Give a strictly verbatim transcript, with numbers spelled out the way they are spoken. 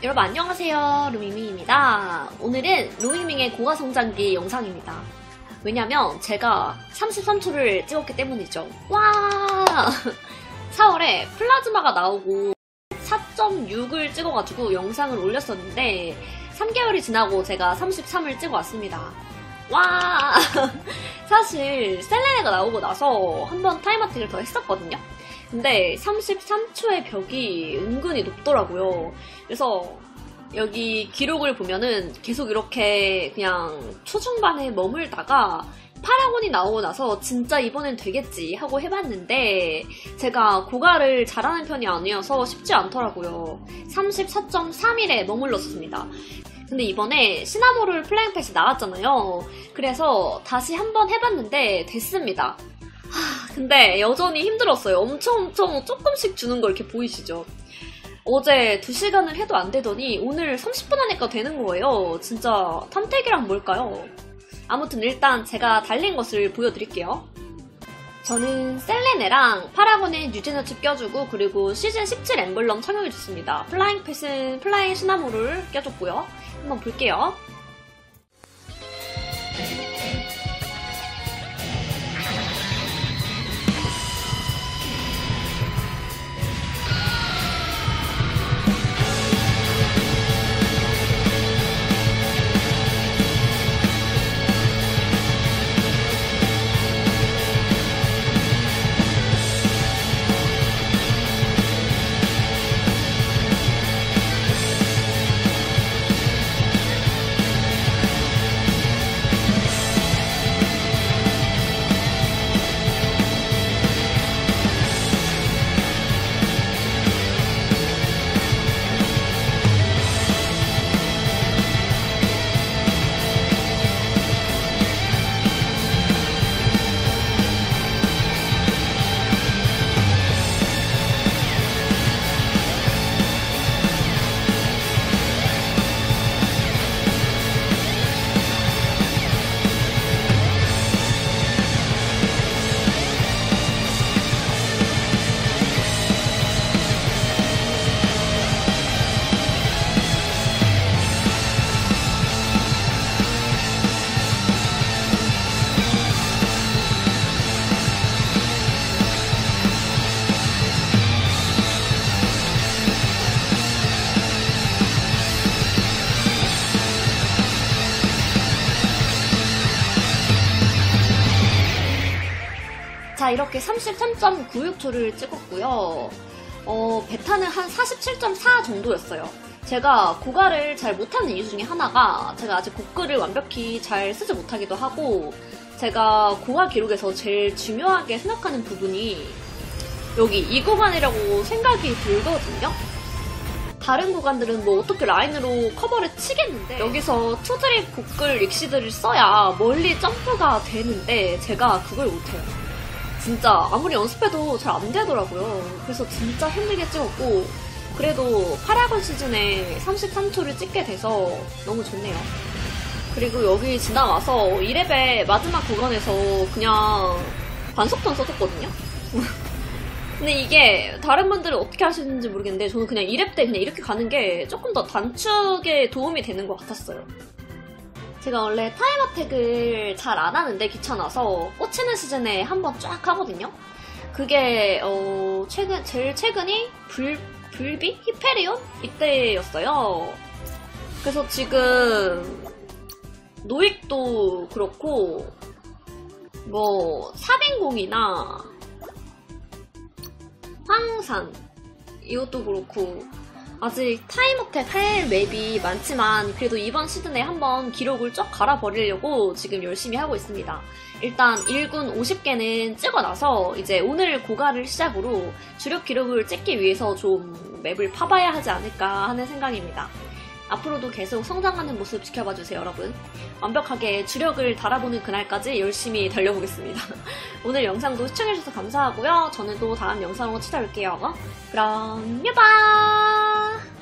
여러분 안녕하세요, 루밍밍입니다. 오늘은 루밍밍의 고가성장기 영상입니다. 왜냐면 제가 삼십삼 초를 찍었기 때문이죠. 와! 사월에 플라즈마가 나오고 사 점 육을 찍어가지고 영상을 올렸었는데 삼 개월이 지나고 제가 삼십삼을 찍어왔습니다. 와! 사실 셀레네가 나오고 나서 한번 타임어택을 더 했었거든요. 근데 삼십삼 초의 벽이 은근히 높더라고요. 그래서 여기 기록을 보면은 계속 이렇게 그냥 초중반에 머물다가 파라곤이 나오고 나서 진짜 이번엔 되겠지 하고 해봤는데 제가 고가를 잘하는 편이 아니어서 쉽지 않더라고요. 삼십사 점 삼일에 머물렀습니다. 근데 이번에 시나모롤 플라잉 펫이 나왔잖아요. 그래서 다시 한번 해봤는데 됐습니다. 하, 근데 여전히 힘들었어요. 엄청 엄청 조금씩 주는 거 이렇게 보이시죠? 어제 두 시간을 해도 안 되더니 오늘 삼십 분 하니까 되는 거예요. 진짜 탐택이란 뭘까요? 아무튼 일단 제가 달린 것을 보여드릴게요. 저는 셀레네랑 파라곤의 뉴제너칩 껴주고 그리고 시즌 십칠 엠블럼 착용해줬습니다. 플라잉 펫은 플라잉 시나모를 껴줬고요. 한번 볼게요. 자, 이렇게 삼십삼 점 구육 초를 찍었고요. 어, 베타는 한 사십칠 점 사 정도였어요. 제가 고가를 잘 못하는 이유 중에 하나가 제가 아직 곡글을 완벽히 잘 쓰지 못하기도 하고 제가 고가 기록에서 제일 중요하게 생각하는 부분이 여기 이 구간이라고 생각이 들거든요. 다른 구간들은 뭐 어떻게 라인으로 커버를 치겠는데 여기서 투드립 곡글 릭시드를 써야 멀리 점프가 되는데 제가 그걸 못해요. 진짜 아무리 연습해도 잘 안 되더라고요. 그래서 진짜 힘들게 찍었고 그래도 파라곤 시즌에 삼십삼 초를 찍게 돼서 너무 좋네요. 그리고 여기 지나와서 이 레벨 마지막 구간에서 그냥 반속턴 써줬거든요. 근데 이게 다른 분들은 어떻게 하시는지 모르겠는데 저는 그냥 이 렙 때 그냥 이렇게 가는 게 조금 더 단축에 도움이 되는 것 같았어요. 제가 원래 타임어택을 잘 안 하는데 귀찮아서 꽂히는 시즌에 한번 쫙 하거든요. 그게 어 최근 제일 최근이 불 불비 히페리온 이때였어요. 그래서 지금 노익도 그렇고 뭐 사빈공이나 황산 이것도 그렇고 아직 타임어택 할 맵이 많지만 그래도 이번 시즌에 한번 기록을 쫙 갈아버리려고 지금 열심히 하고 있습니다. 일단 일 군 오십 개는 찍어놔서 이제 오늘 고가를 시작으로 주력 기록을 찍기 위해서 좀 맵을 파봐야 하지 않을까 하는 생각입니다. 앞으로도 계속 성장하는 모습 지켜봐주세요, 여러분. 완벽하게 주력을 달아보는 그날까지 열심히 달려보겠습니다. 오늘 영상도 시청해주셔서 감사하고요. 저는 또 다음 영상으로 찾아올게요. 그럼 뮤바!